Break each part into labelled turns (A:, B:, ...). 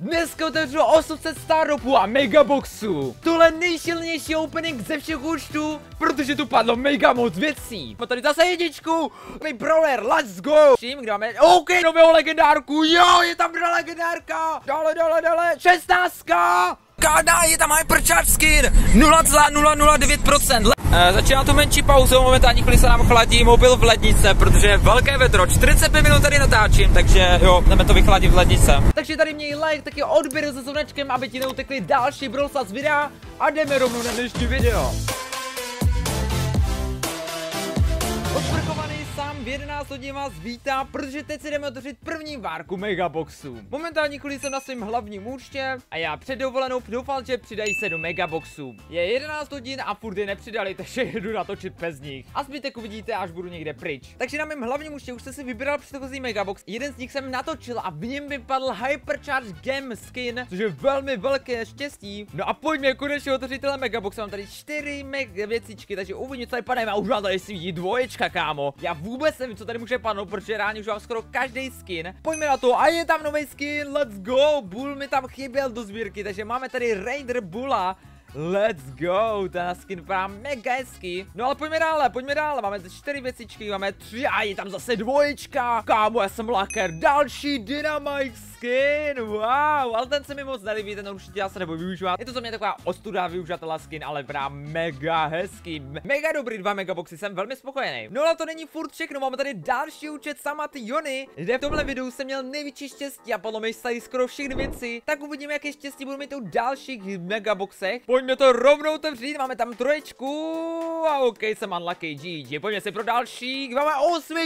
A: Dneska otevřu 800 Starropů a Megaboxů. Tohle nejšilnější opening ze všech účtů, protože tu padlo mega moc věcí. Mám tady zase jedničku, brawler, let's go. Vším, kde máme, OK, nového legendárku, jo, je tam legendárka. Dále, 16. Káda, je tam Hypercharge skin, 0,009%. Začíná tu menší pauzu, momentální chvíli se nám chladí mobil v lednice, protože je velké vedro, 45 minut tady natáčím, takže jo, jdeme to vychladit v lednice. Takže tady měj like, taky odběr se slunečkem, aby ti neutekly další Brawl Stars videa a jdeme rovnou na dnešní video. Odprkovaný sám v 11 hodin vás vítá, protože teď si jdeme otevřít první várku Megaboxů. Momentální chvíli jsem na svém hlavním účtě a já před dovolenou doufal, že přidají se do Megaboxů. Je 11 hodin a furt je nepřidali, takže jedu natočit bez nich. A zbytek uvidíte, až budu někde pryč. Takže na mém hlavním účtě už jsem si vybral předchozí Megabox. Jeden z nich jsem natočil a v něm vypadl Hypercharge Gem skin, což je velmi velké štěstí. No a pojďme konečně otevřít tenhle Megabox. Mám tady 4 věcičky, takže uvidíme, co tady padne. A už mám tady svítí dvoječka, kámo. Já vůbec nevím, co tady může padnout, protože reálně už mám skoro každý skin. Pojďme na to a je tam nový skin, let's go. Bull mi tam chyběl do sbírky, takže máme tady Raider Bulla. Let's go, ten skin vypadá mega hezky. No ale pojďme dále, máme 4 věcičky, máme 3 a je tam zase dvoječka. Kámo, já jsem laker, další Dynamite skin, wow, ale ten se mi moc nelíbí, ten určitě já se nebudu využívat. Je to za mě taková ostuda využitelná skin, ale vypadá mega hezky. Mega dobrý 2 megaboxy, jsem velmi spokojený. No ale to není furt všechno, máme tady další účet Samaty Jony, kde v tomhle videu jsem měl největší štěstí a podle mě tady skoro všechny věci. Tak uvidíme, jaké štěstí budu mít u dalších megaboxech. Pojďme to rovnou otevřít, máme tam troječku a OK, jsem unlucky, GG, pojďme si pro další, máme 8.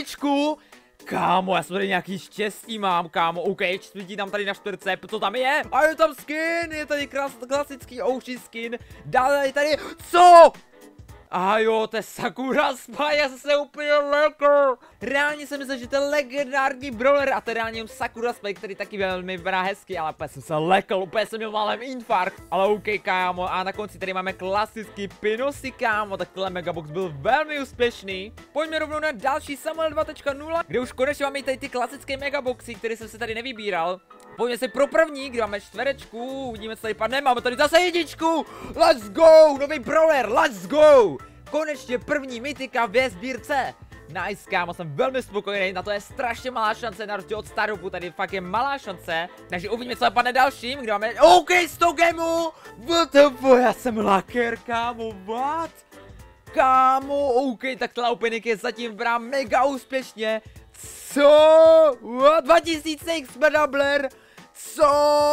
A: Kámo, já jsem tady nějaký štěstí mám, kámo, OK, svítí tam tady na 4, co tam je? A je tam skin, je tady klasický Oushi skin, dále je tady, co? A jo, to je Sakura Spy, já jsem se úplně lekl. Reálně jsem myslel, že to je legendární brawler a to je reálně Sakura Spy, který taky velmi vypadá hezky, ale úplně jsem se lekl, úplně jsem měl malém infarkt. Ale OK, kámo, a na konci tady máme klasický Pinosy, kámo, tak tohle Megabox byl velmi úspěšný. Pojďme rovnou na další Samuel 2.0, kde už konečně máme tady ty klasické Megaboxy, které jsem se tady nevybíral. Pojďme si pro první, kde máme 4, uvidíme, co tady padne, máme tady zase jedničku, let's go, nový brawler, let's go. Konečně první mytika ve sbírce. Nice, kámo, jsem velmi spokojený, na to je strašně malá šance, na rozdíl od Starropu, tady fakt je malá šance. Takže uvidíme, co padne dalším, kde máme, OK, 100 gemů, WTF, já jsem laker, kámo, what? Kámo, OK, tak tohle opening je zatím vypadá mega úspěšně. Co? What? 2000 XP doubler? Co?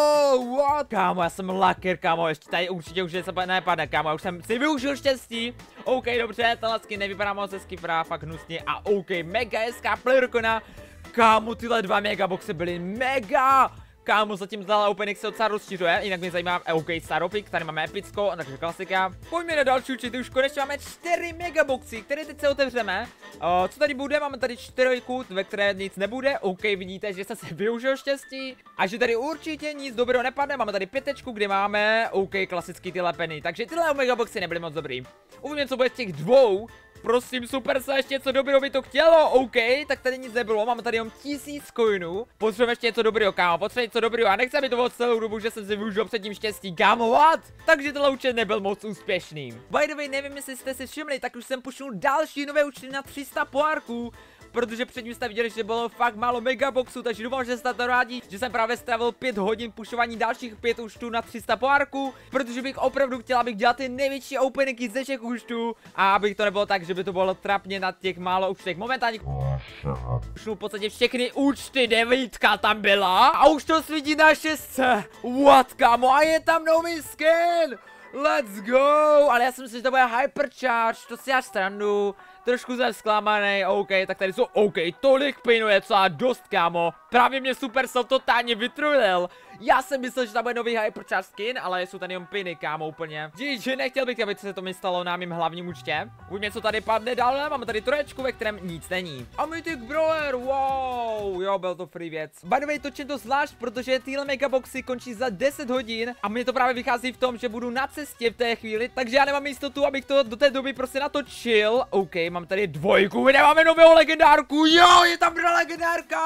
A: What? Kámo, já jsem laker, kámo, ještě tady určitě už se nepadne, kámo, já už jsem si využil štěstí. OK, dobře, tenhle skin nevypadá moc hezky, vypadá fakt hnusně a OK, mega hezká playerkona. Kámo, tyhle 2 megaboxy byly mega. Kámo, zatím tohle opening se docela rozšiřuje, jinak mě zajímá OK Starropik, tady máme epickou, takže klasika. Pojďme na další účet, už konečně máme 4 megaboxy, které teď se otevřeme. Co tady bude? Máme tady 4, ve které nic nebude. OK, vidíte, že jsem se využil štěstí a že tady určitě nic dobrého nepadne. Máme tady 5, kde máme OK klasický ty lepeny, takže tyhle megaboxy nebyly moc dobrý. Uvidíme, co bude z těch 2. Prosím, super se, ještě něco dobrého by to chtělo, OK, tak tady nic nebylo, máme tady jenom 1000 coinů. Potřebujeme ještě něco dobrého, kámo, potřebujeme něco dobrého a nechci, aby to bylo celou dobu, že jsem si využil předtím štěstí, kámo, what? Takže tohle účet nebyl moc úspěšný. By the way, nevím, jestli jste si všimli, tak už jsem pušnul další nové účty na 300 pohárků. Protože předtím jste viděli, že bylo fakt málo megaboxů, takže doufám, že jste to rádi, že jsem právě strávil 5 hodin pušování dalších 5 účtů na 300 pohárků, protože bych opravdu chtěl, abych dělal ty největší openingy ze všech účtů a abych to nebylo tak, že by to bylo trapně na těch málo účtech. Momentálně pušnul v podstatě všechny účty, 9 tam byla a už to svítí na 6. What, kámo, a je tam nový skin! Let's go! Ale já si myslím, že to bude Hypercharge, to si já stranu. Trošku jsem zklamaný, OK, tak tady jsou, OK, tolik plynu je docela dost, kámo. Právě mě Supercell totálně vytrulil. Já jsem myslel, že tam bude nový Hypercharge skin, ale jsou tady jenom piny, kámo, úplně. Že nechtěl bych, aby se to mi stalo na mým hlavním účtě. Uvidíme, co tady padne dále, máme tady 3, ve kterém nic není. A Mythic Brawler, wow, jo, byl to free věc. By the way, točím to zvlášť, protože tyhle megaboxy končí za 10 hodin a mě to právě vychází v tom, že budu na cestě v té chvíli, takže já nemám jistotu, abych to do té doby prostě natočil. OK, mám tady 2, kde máme nového legendárku, jo, je tam legendárka.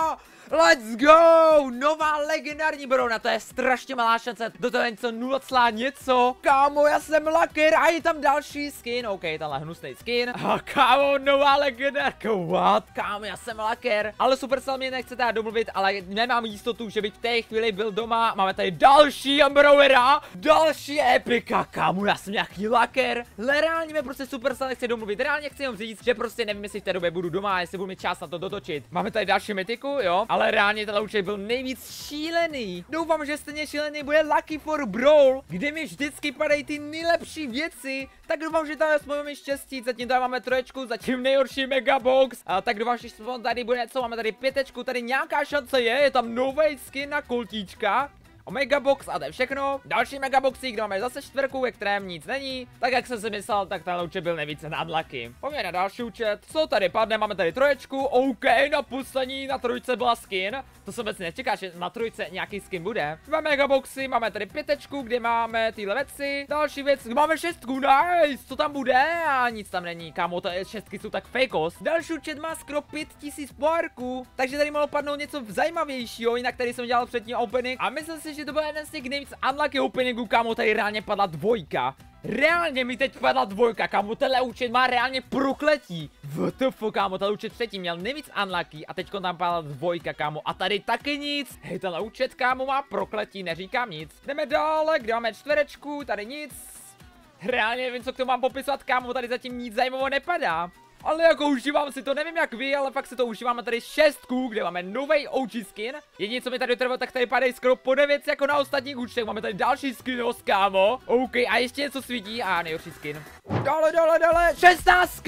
A: Let's go! Nová legendární brona, to je strašně malá šance. Do toho něco 0, něco. Kámo, já jsem laker a je tam další skin. OK, tenhle hnusný skin. A kámo, nová legendárka, what? Kámo, já jsem laker. Ale Supercell mě nechce teda domluvit, ale nemám jistotu, že bych v té chvíli byl doma. Máme tady další Ambrowera, další epika. Kámo, já jsem nějaký laker. Reálně mě prostě Supercell nechce domluvit. Reálně chci jenom říct, že prostě nevím, jestli v té době budu doma, jestli budu mít čas na to dotočit. Máme tady další mytiku, jo, ale reálně tenhle účet byl nejvíc šílený. Doufám, že stejně šílený bude Lucky for Brawl, kde mi vždycky padají ty nejlepší věci. Tak doufám, že tady jsme mi štěstí. Zatím tady máme troječku, zatím nejhorší megabox. A tak doufám, že tady bude něco. Máme tady pětečku, tady nějaká šance je tam nový skin na koltíčka. Megabox a to je všechno. Další megaboxy, kde máme zase čtvrku, ve kterém nic není. Tak jak jsem si myslel, tak tenhle účet byl nejvíce nadlaky. Pojďme na další účet. Co tady padne? Máme tady troječku. OK, na poslední, na trojce byla skin. To jsem vůbec nečekal, že na trojce nějaký skin bude. Dva megaboxy, máme tady pětečku, kde máme tyhle věci. Další věc, máme šestku, nice. Co tam bude? A nic tam není. Kámo, šestky jsou tak fakos. Další účet má skoro 5000 poárků. Takže tady mohlo padnout něco zajímavějšího, jinak tady jsem dělal předtím opening. A myslím si, že to byl jeden z těch nejvíc unlucky openingů, kámo, tady reálně padla dvojka. Reálně mi teď padla dvojka, kámo, tenhle účet má reálně prokletí. WTF, kámo, tenhle účet předtím měl nejvíc unlucky a teď tam padla dvojka, kámo, a tady taky nic. Hej, tenhle účet, kámo, má prokletí, neříkám nic. Jdeme dále, kde máme čtverečku, tady nic. Reálně nevím, co k tomu mám popisovat, kámo, tady zatím nic zajímavého nepadá. Ale jako užívám si to, nevím jak vy, ale fakt si to užíváme tady šestku, kde máme nový OG skin. Jediné, co mi tady trvalo, tak tady padají skoro po 9 jako na ostatních účtech. Máme tady další skin, kámo. OK, a ještě něco svítí a nejhorší skin. Dále, 16!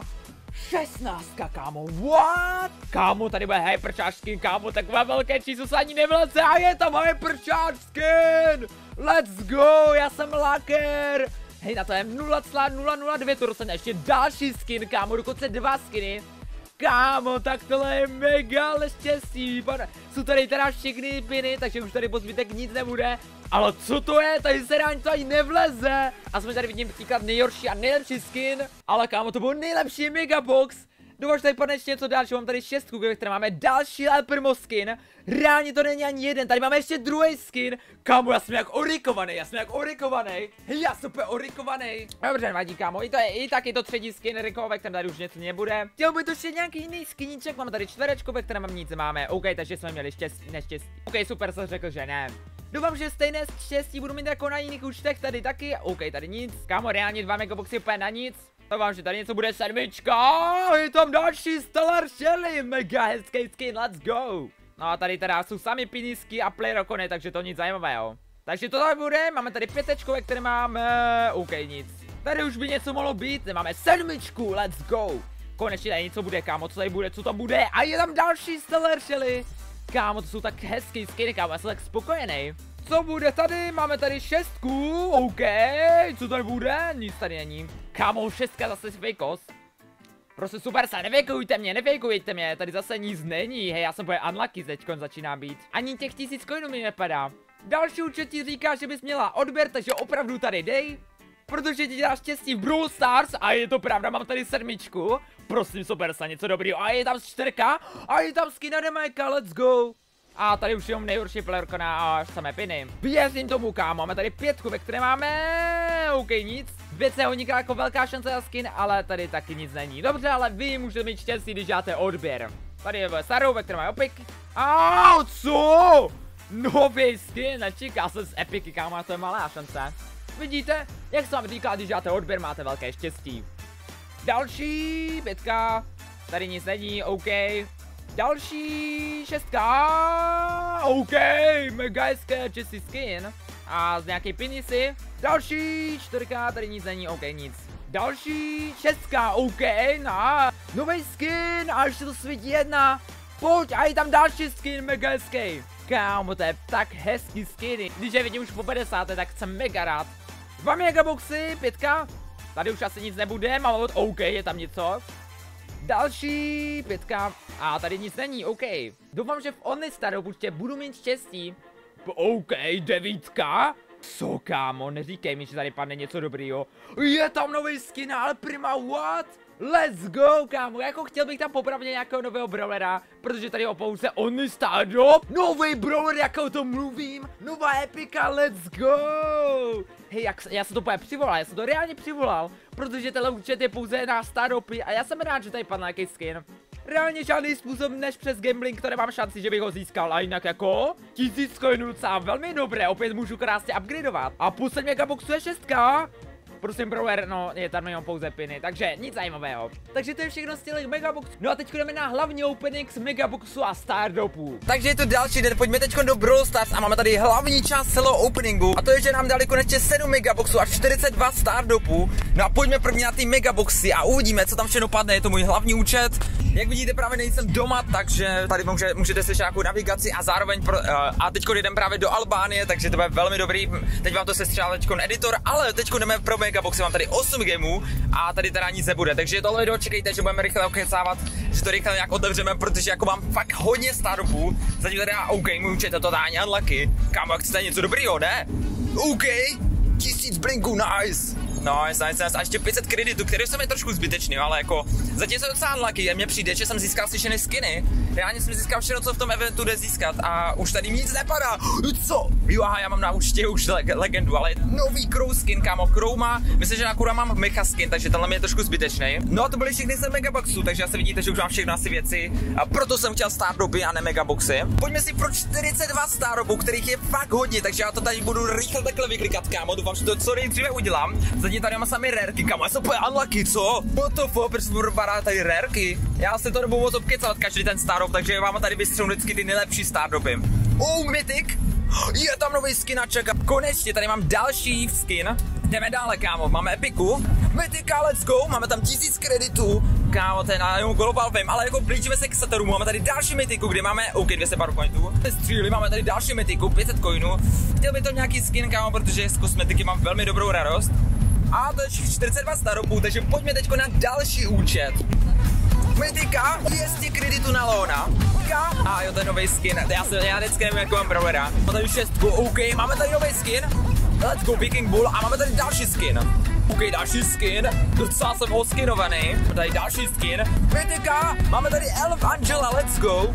A: 16, kámo, what? Kámo, tady bude hypercharge skin, kámo, takové velké číslo se ani nevleze a je tam hypercharge skin! Let's go, já jsem laker! Hej, na to je 0,009, to dostane ještě další skin, kámo, dokonce 2 skiny. Kámo, tak tohle je mega štěstí. Jsou tady teda všechny piny, takže už tady po zbytek nic nebude. Ale co to je? Tady se ráň to ani nevleze. A jsme tady vidím příklad nejhorší a nejlepší skin. Ale kámo, to byl nejlepší megabox. Doufám, že tady padne ještě něco dalšího. Mám tady šestku, kde máme další Alpermo skin. Reálně to není ani jeden, tady máme ještě druhý skin. Kámo, já jsem jak orikovaný, já jsem úplně orikovaný. Dobře, nevadí, kámo, i tak je to třetí skin Riko, ve kterém tady už něco nebude. Chtěl by to ještě nějaký jiný skiníček, máme tady čtverečku, ve kterém nic máme. OK, takže jsme měli neštěstí. OK, super, jsem řekl, že ne. Doufám, že stejné štěstí budu mít jako na jiných účtech tady taky. OK, tady nic. Kámo, reálně 2 megaboxy úplně na nic. Doufám, že tady něco bude sedmička. Je tam další Stellar Shelly. Mega hezký skin, let's go. No a tady teda jsou sami pinisky a playrokony, takže to nic zajímavého. Takže to tady bude, máme tady pětečku, ve které máme, OK, nic. Tady už by něco mohlo být, máme sedmičku, let's go. Konečně tady něco bude, kámo, co tady bude, co tam bude, a je tam další Stellar Shelly. Kámo, to jsou tak hezký skiny, kámo, já jsem tak spokojený. Co bude tady? Máme tady šestku, OK, co tady bude? Nic tady není. Kámo, šestka zase fejkos. Prostě super, se nevejkujte mě, tady zase nic není, hej, já jsem bude unlucky teďkon začíná být. Ani těch 1000 coinů mi nepadá. Další účet ti říká, že bys měla odběr, takže opravdu tady dej. Protože ti dělá štěstí v Brawl Stars a je to pravda, mám tady sedmičku. Prosím, super, něco dobrýho. A je tam čtyřka a je tam skin na Demajka, let's go. A tady už jenom nejhorší playerkona a samé piny. Věřím tomu, kámo, máme tady pětku, ve které máme, OK, nic. Věce uniká jako velká šance na skin, ale tady taky nic není. Dobře, ale vy můžete mít štěstí, když děláte odběr. Tady je Saru, ve které máme opik. Au, co? Nový skin, nečeká se z epiky, kámo, to je malá šance. Vidíte, jak jsem vám říkal, když děláte odběr, máte velké štěstí. Další pětka, tady nic není, OK. Další šestka, OK, mega hezké čistý skin. A z nějaký pinisy. Další čtyřka, tady nic není, OK, nic. Další šestka, OK, no. Nový skin a ještě to svítí jedna. Pojď, a je tam další skin, mega hezký. Kámo, to je tak hezký skin. Když je vidím už po 50, tak jsem mega rád. 2 megaboxy, pětka. Tady už asi nic nebude, mám od OK, je tam něco. Další pětka. A tady nic není, OK. Doufám, že v OnlyStaru určitě budu mít štěstí. OK, devítka. Co, kámo, neříkej mi, že tady padne něco dobrýho. Je tam nový skin, ale prima, what? Let's go, kámo, jako chtěl bych tam popravdě nějakého nového brawlera, protože tady opouze Only Stardop. Nový brawler, jak o tom mluvím, nová epika, let's go. Hej, já jsem to úplně přivolal, já jsem to reálně přivolal, protože tenhle účet je pouze na Stardopy a já jsem rád, že tady padl nějaký skin. Reálně žádný způsob než přes gambling, které mám šanci, že bych ho získal, a jinak jako 1000 coinů docela velmi dobré, opět můžu krásně upgradeovat. A půl megaboxu je 6. Prosím, brawler, no, je tam jenom pouze piny, takže nic zajímavého. Takže to je všechno z těch megaboxů. No a teď jdeme na hlavní opening z megaboxu a Stardopů. Takže je to další den, pojďme teď do Brawl Stars a máme tady hlavní část celého openingu. A to je, že nám dali konečně 7 megaboxů a 42 Stardopů. No a pojďme prvně na ty megaboxy a uvidíme, co tam všechno padne, je to můj hlavní účet. Jak vidíte, právě nejsem doma, takže tady můžete slyšet nějakou navigaci a zároveň a teď jdeme právě do Albánie, takže to bude velmi dobrý. Teď vám to sestřelal editor, ale teď jdeme pro megaboxy, mám tady 8 gameů a tady teda nic nebude, takže tohle video čekejte, že budeme rychle okecávat, že to rychle nějak otevřeme, protože jako mám fakt hodně Stardopů, zatím teda OK, můj účet je totálně unlucky. Kámo, jak chcete něco dobrýho, ne? OK, 1000 blinků, nice. Nice. A ještě 500 kreditů, které jsou mi trošku zbytečný, ale jako zatím jsem docela unlucky a mně přijde, že jsem získal slyšené skiny. Reálně jsem získal všechno, co v tom eventu jde získat a už tady nic nepadá. Co? Jo, aha, já mám na účtě už legendu, ale nový Crow skin, kámo, Crow má, myslím, že akurát mám mecha skin, takže tenhle mi je trošku zbytečný. No a to byly všechny 7 megaboxů, takže asi vidíte, že už mám všechno asi věci a proto jsem chtěl Stardopy a ne megaboxy. Pojďme si pro 42 Stardopů, kterých je fakt hodně, takže já to tady budu rychle takhle vyklikat, kámo, doufám, že to co nejdříve udělám. Zatím tady mám sami rarky, kámo, já jsem úplně unlucky, co? What the fuck, proč budu barát tady rarky? Já se to nebudu moc obkecat každý ten Stardop, takže vám tady vystřelnu vždycky ty nejlepší Stardopy. Mythic, je tam nový skin a čeká. Konečně tady mám další skin. Jdeme dále, kámo, máme epiku. Mythika, let's go, máme tam 1000 kreditů. Kámo, to je na global fame, ale jako blížíme se k Saturnu, máme tady další mythiku, kde máme, OK, 200 powerpointů. Stříli, máme tady další mythiku, 500 coinů. Chtěl by to nějaký skin, kámo, protože z kosmetiky mám velmi dobrou radost. A to je 42 Stardopů, takže pojďme teď na další účet. Mythika, 200 kreditů na Lona. A jo, to je nový skin, já vždycky nevím, jak mám brawlera. Máme tady 6, OK, máme tady nový skin. Let's go, Viking Bull, a máme tady další skin. OK, další skin, docela jsem oskinovaný. Tady další skin. Mythika, máme tady Elf Angela, let's go.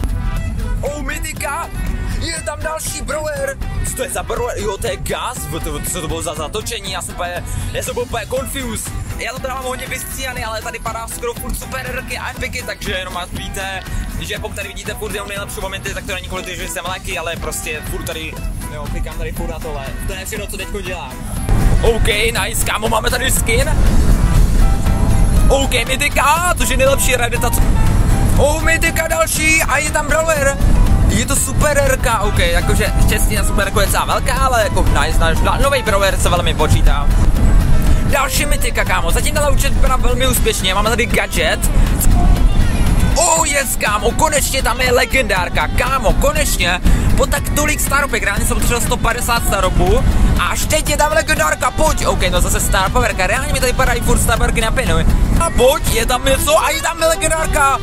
A: Mythika, je tam další brawler. Co to je za brawler? Jo, to je Gas, co to bylo za zatočení, já jsem byl úplně confused. Já to teda mám hodně vystříhaný, ale tady padá skoro furt super rky a epiky, takže jenom víte, že pokud tady vidíte furt jenom nejlepší momenty, tak to není kvůli tomu, že jsem laggy, ale prostě furt tady, jo, klikám tady furt na tohle. To je všechno, co teďko dělám. OK, nice, kámo, máme tady skin. OK, Mythika, což je nejlepší radita. Mythika další a je tam brawler. Je to super rka, OK, jakože štěstí na super rku je docela velká, ale jako nice, nový brawler se velmi počítá. Další mythika, kámo, zatím tenhle účet vypadá velmi úspěšně, máme tady gadget. Yes, kámo, konečně tam je legendárka, kámo, konečně. Po tak tolik staropek, reálně jsem potřeboval 150 staropů. A až teď je tam legendárka, pojď, OK, no zase star powerka, reálně mi tady padají furt star powerky na pinu. A pojď, je tam něco a je tam legendárka.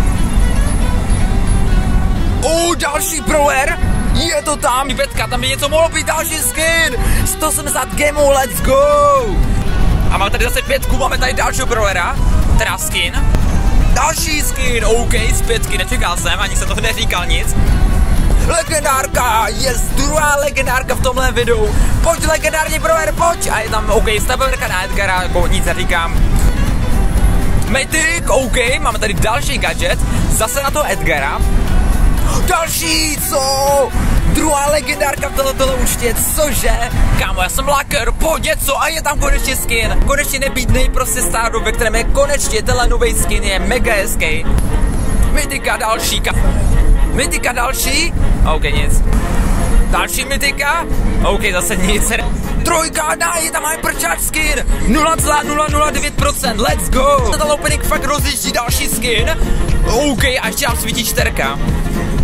A: Další brawler, je to tam, Petka, tam by něco mohlo být, další skin, 170 gameů, let's go. A máme tady zase 5, máme tady dalšího brawlera, teda skin, další skin, OK, z 5, nečekal jsem, ani jsem to neříkal nic. Legendárka, druhá legendárka v tomhle videu, pojď legendární brawler, pojď, a je tam, OK, stabilka na Edgara, jako nic neříkám. Mythic, OK, máme tady další gadget, zase na to Edgara. Další, co? Druhá legendárka v tohle účtě, cože? Kámo, já jsem laker, pojď něco a je tam konečně skin. Konečně nebýtnej prostě Stardop, ve kterém je konečně tenhle nový skin, je mega hezký. Mythika další, Mythika další? OK, nic. Další mythika? OK, zase nic. Trojka, je tam hypercharge skin. 0,009%, let's go. Tenhle opening fakt rozliší další skin. OK, a ještě tam svítí 4.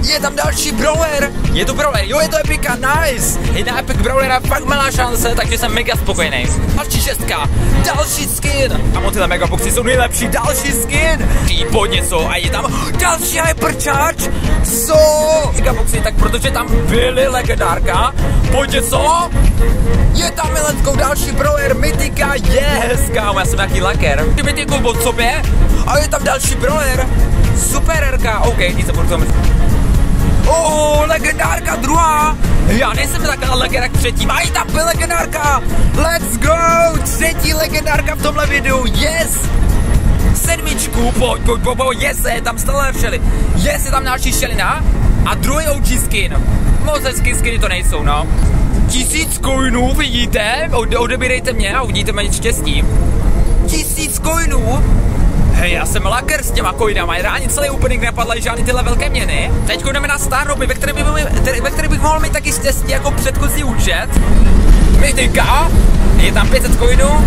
A: Je tam další brawler. Je to brawler, jo, je to epika, nice. Jedna epic brawlera, fakt malá šance, takže jsem mega spokojený. Další 6, další skin. A tyhle megaboxy jsou nejlepší, další skin. Pojď něco a je tam další hypercharge. Megaboxy, tak protože tam byly legendárka. Pojď něco. Je tam milenkou další brawler, mytika, yes, kámo, já jsem nějaký laker. Mytiku pod sobě a je tam další brawler. Super RK, OK, nic se budu tomu. Legendárka druhá. Já nejsem taková legendárka jak předtím. A i tam byl legendárka. Let's go, třetí legendárka v tomhle videu, yes. 7, pojď, yes, je tam stále všeli. Yes, je tam další šelina. A druhý OG skin. Moc hezký skiny to nejsou, no. 1000 coinů, vidíte? Odebírejte mě a uvidíte méně štěstí. 1000 coinů. Hej, já jsem laker s těma coinama, ani celý opening nepadly žádný tyhle velké měny. Teď jdeme na Starhopy, ve kterých bych mohl mít taky štěstí jako předchozí účet. Mytika, je tam 500 coinů.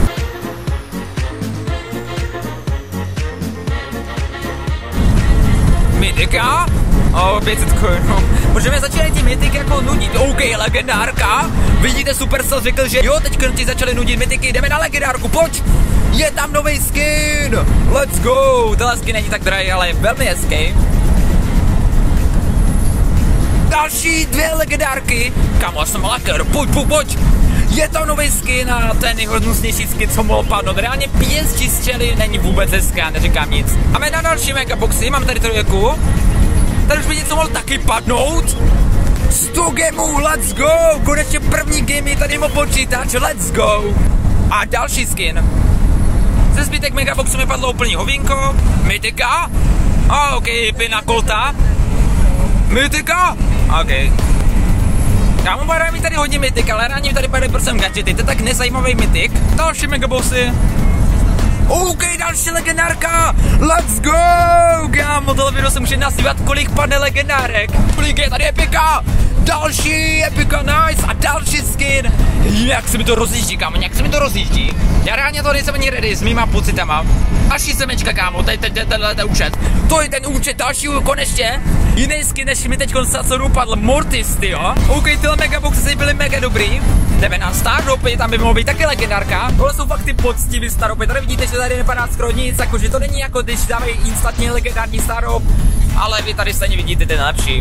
A: Mytika, 500 coinů. Můžeme začít tím mytiky jako nudit. OK, legendárka. Vidíte, Supercell řekl, že jo, teď ti začali nudit mytiky, jdeme na legendárku, pojď. Je tam nový skin! Let's go! Tenhle skin není tak drahý, ale je velmi hezký. Další 2 legendárky. Kámo, já jsem laker, pojď! Je tam nový skin a ten nejhodnostnější skin, co mohl padnout. Reálně PSG střely není vůbec hezká, neříkám nic. A máme na další megaboxy, mám tady trojku. Tady už by něco mohl taky padnout. 100 gameů, let's go! Konečně první game je tady mo počítač, let's go! A další skin. Ze zbytek megaboxu mi padlo úplně hovínko. Mytika. OK, pina kolta. Mytika. OK. Kámo, padá mi tady hodně mytik, ale rádi mi tady padají prosím gadgety. To je tak nezajímavý mytik. Další megaboxy. OK, další legendárka. Let's go. Kámo, tohle video se může nazývat, kolik padne legendárek. Kolik je tady epika. Další epika, nice. A další skin. Jak se mi to rozjíždí, kámo, jak se mi to rozjíždí. Já reálně to nejsem ani ready s mýma pocitama. Další semečka, kámo, tenhle účet. To je ten účet dalšího konečně. Jiný skin, než mi teď co dopadl, Mortis, jo. OK, tyhle megaboxy byly mega dobrý. Jdeme na Starhopy, tam by mohlo být taky legendárka. Tohle jsou fakt ty poctivý Starhopy. Tady vidíte, že tady nepadá skoro nic, jakože to není jako když dávají instantně legendární Starhop. Ale vy tady stejně vidíte ten lepší.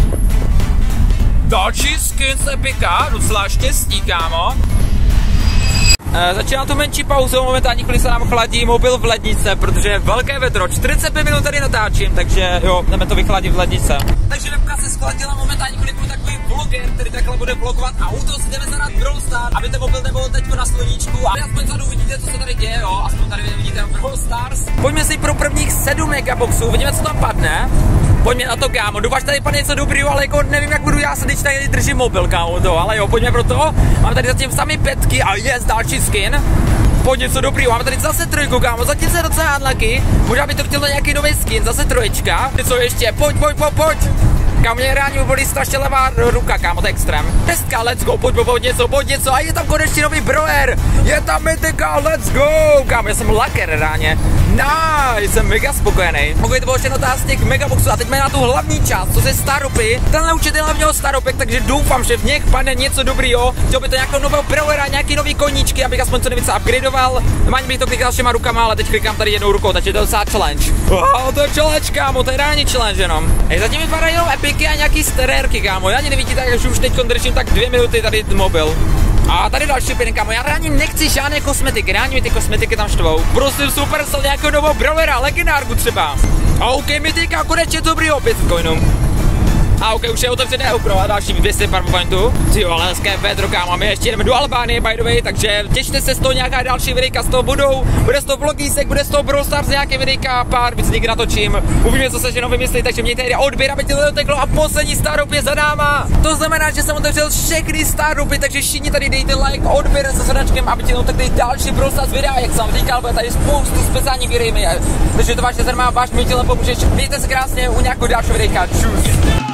A: Další skin z epika, docela štěstí, kámo. Začíná tu menší pauzu, momentálně chvíli se nám chladí mobil v lednice, protože je velké vedro, 45 minut tady natáčím, takže jo, jdeme to vychladit v lednice. Takže webka se schladila, momentálně chvíli budu takový vloger, který takhle bude vlogovat auto, si jdeme zadat Brawl Stars, aby ten mobil nebyl teď na sluníčku a vy aspoň vzadu vidíte, co se tady děje, jo, aspoň tady vidíte Brawl Stars. Pojďme si pro prvních 7 megaboxů, vidíme, co tam padne. Pojďme na to, kámo, doufám, že tady padne něco dobrýho, ale jako nevím, jak budu já se teď tady držím mobil, kámo, to, ale jo, pojďme pro to. Máme tady zatím sami petky a jest další skin. Pojď něco dobrýho, máme tady zase trojku, kámo, zatím se docela unlucky. Možná by to chtělo nějaký nový skin, zase troječka. Co ještě, pojď. Kámo, mě reálně bolí strašně levá ruka, kámo, to je extrém. 6, let's go, pojď něco a je tam konečně nový brawler. Je tam mytika, let's go. Kámo, já jsem laker reálně. Nice, jsem mega spokojený. OK, to bylo všechno z těch megaboxů a teď máme na tu hlavní část, co se Starhopy. Tenhle účet je hlavně o Starhopek, takže doufám, že v nich padne něco dobrýho. Chtěl by to nějakou novou brawlera, nějaký nový koníčky, abych aspoň co nejvíce upgradeoval. Normálně bych to klikal všema rukama, ale teď klikám tady jednou rukou, takže to je docela challenge. To je challenge, kámo, to je reálně challenge jenom. Zatím vypadají jenom epiky a nějaký starérky, kámo. Já ani nevidíte, takže už teď držím tak 2 minuty tady mobil. A tady další pin, kámo, já reálně nechci žádné kosmetiky, reálně mi ty kosmetiky tam štvou. Prosím, Supercell nějakou novou brawlera, legendárku třeba. OK, mytika, konečně dobrýho, 500 coinů. A OK, už je otevřené pro a další 200 pointů. Tyjo, ale hezké vedro, kámo, my ještě jdeme do Albánie, by the way, takže těšte se z toho, nějaká další videjka z toho budou. Bude z toho vlogísek, bude z toho Brawl Stars nějaké videjka, pár víc někdy natočím. Uvidíme, co se všechno vymyslí, takže mějte tady odběr, aby ti to doteklo a poslední Starhop je za náma. To znamená, že jsem otevřel všechny Starhopy, takže všichni tady dejte like, odběr se srdačkem, aby ti dotekli další Brawl Stars videa, jak jsem říkal, bude tady spoustu speciálních videí. Takže to vážně zajímá, váš mi těle pomůžeš. Mějte se krásně u nějakého dalšího videjka. Čus.